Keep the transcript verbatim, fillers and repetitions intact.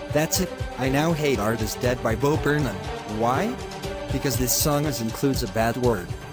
That's it. I now hate Art Is Dead by Bo Burnham. Why? Because this song is includes a bad word.